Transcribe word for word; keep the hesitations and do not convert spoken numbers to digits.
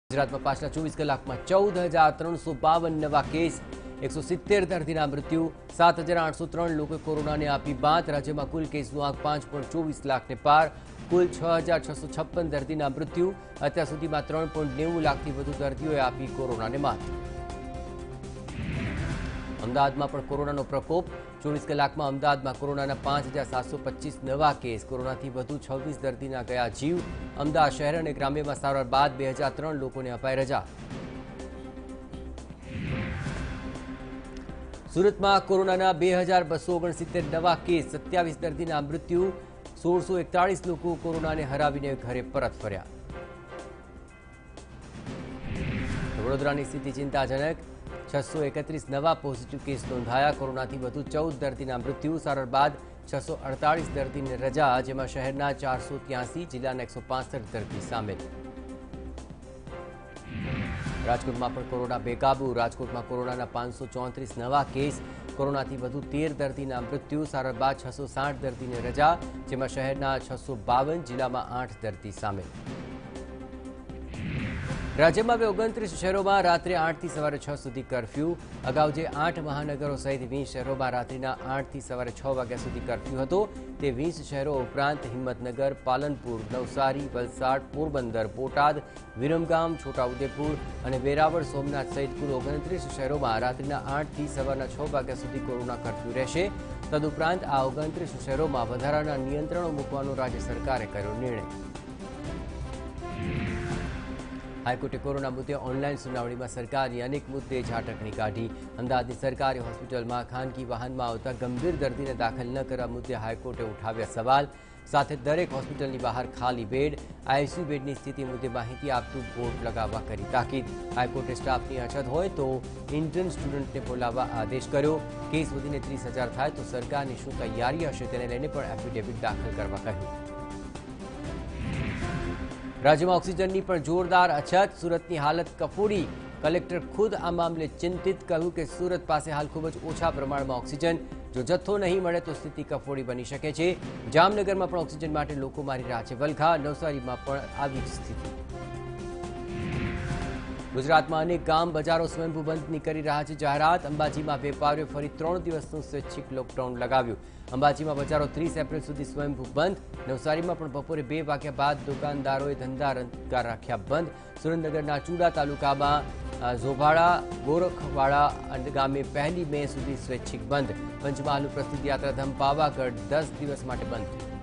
ગુજરાતમાં પાછલા ચોવીસ કલાકમાં ચૌદ હજાર ત્રણસો બાવન નવા કેસ, એકસો સિત્તેર દર્દીના મૃત્યુ, સાત હજાર આઠસો ત્રણ લોકોએ કોરોનાને આપી બાત। રાજ્યમાં કુલ કેસનો આંક પાંચ પોઈન્ટ ચોવીસ લાખને પાર, કુલ છ હજાર છસો છપ્પન દર્દીના મૃત્યુ। અત્યાર સુધીમાં ત્રણ પોઈન્ટ નેવું લાખથી વધુ દર્દીઓએ આપી કોરોનાને માત। અમદાવાદમાં પણ કોરોનાનો પ્રકોપ। ચોવીસ કલાકમાં અમદાવાદમાં કોરોનાના પાંચ હજાર સાતસો પચીસ નવા કેસ, કોરોનાથી વધુ છવ્વીસ દર્દીના ગયા જીવ। અમદાવાદ શહેર અને ગ્રામ્યમાં સારવાર બાદ બે હજાર ત્રણ લોકોને અપાઈ રજા। સુરતમાં કોરોનાના બે હજાર બસો ઓગણસિત્તેર નવા કેસ, સત્યાવીસ દર્દીના મૃત્યુ, સોળસો એકતાળીસ લોકો કોરોનાને હરાવીને ઘરે પરત ફર્યા। વડોદરાની સ્થિતિ ચિંતાજનક। છસો એકત્રીસ નવા પોઝિટિવ કેસ નોંધાયા। કોરોનાથી વધુ ચૌદ દર્દીના મૃત્યુ, સારવાર બાદ છસો અડતાળીસ દર્દીને રજા, જેમાં શહેરના ચારસો ત્યાસી, જિલ્લાના એકસો પાસઠ દર્દી સામેલ। રાજકોટમાં પણ કોરોના બેકાબુ। રાજકોટમાં કોરોનાના પાંચસો ચોત્રીસ નવા કેસ, કોરોનાથી વધુ તેર દર્દીના મૃત્યુ, સારવાર બાદ છસો સાઠ દર્દીને રજા, જેમાં શહેરના છસો બાવન, જિલ્લામાં આઠ દર્દી સામેલ। રાજ્યમાં હવે ઓગણત્રીસ શહેરોમાં રાત્રે આઠથી સવારે છ સુધી કરફ્યુ। અગાઉ જે આઠ મહાનગરો સહિત વીસ શહેરોમાં રાત્રિના આઠથી સવારે છ વાગ્યા સુધી કરફ્યુ હતો, તે વીસ શહેરો ઉપરાંત હિંમતનગર, પાલનપુર, નવસારી, વલસાડ, પોરબંદર, બોટાદ, વિરમગામ, છોટાઉદેપુર અને વેરાવળ, સોમનાથ સહિત કુલ ઓગણત્રીસ શહેરોમાં રાત્રિના આઠથી સવારના છ વાગ્યા સુધી કોરોના કરફ્યુ રહેશે। તદુપરાંત આ ઓગણત્રીસ શહેરોમાં વધારાના નિયંત્રણો મૂકવાનો રાજ્ય સરકારે કર્યો નિર્ણય। હાઈકોર્ટે કોરોના મુદ્દે ઓનલાઈન સુનાવણીમાં સરકારની અનેક મુદ્દે ઝાટકણી કાઢી। અમદાવાદની સરકારી હોસ્પિટલમાં ખાનગી વાહનમાં આવતા ગંભીર દર્દીને દાખલ ન કરવા મુદ્દે હાઈકોર્ટે ઉઠાવ્યા સવાલ, સાથે દરેક હોસ્પિટલની બહાર ખાલી બેડ, આઈસીયુ બેડની સ્થિતિ મુદ્દે માહિતી આપતું બોર્ડ લગાવવા કરી તાકીદ। હાઈકોર્ટે સ્ટાફની અછત હોય તો ઇન્ટર્ન સ્ટુડન્ટને બોલાવવા આદેશ કર્યો। કેસ વધીને ત્રીસ હજાર થાય તો સરકારની શું તૈયારી હશે તેને લઈને પણ એફિડેવિટ દાખલ કરવા કહ્યું। રાજ્યમાં ઓક્સિજનની પણ જોરદાર અછત, સુરતની હાલત કફોડી। કલેક્ટર ખુદ આ મામલે ચિંતિત, કહ્યું કે સુરત પાસે હાલ ખૂબ જ ઓછા પ્રમાણમાં ઓક્સિજન, જો જથ્થો નહીં મળે તો સ્થિતિ કફોડી બની શકે છે। જામનગરમાં પણ ઓક્સિજન માટે લોકો મારી રહ્યા છે વલખા, નવસારીમાં પણ આવી જ સ્થિતિ। ગુજરાતમાં અનેક ગામ બજારો સ્વયંભૂ બંધની કરી રહ્યા છે જાહેરાત। અંબાજીમાં વેપારીઓ ફરી ત્રણ દિવસનું સ્વૈચ્છિક લોકડાઉન લગાવ્યું। અંબાજીમાં બજારો ત્રીસ એપ્રિલ સુધી સ્વયંભૂ બંધ। નવસારીમાં પણ બપોરે બે વાગ્યા બાદ દુકાનદારોએ ધંધા રોજગાર રાખ્યા બંધ। સુરેન્દ્રનગરના ચુડા તાલુકામાં ઝોભાડા, ગોરખવાડા ગામે પહેલી મે સુધી સ્વૈચ્છિક બંધ। પંચમહાલનું પ્રસિદ્ધ યાત્રાધામ પાવાગઢ દસ દિવસ માટે બંધ।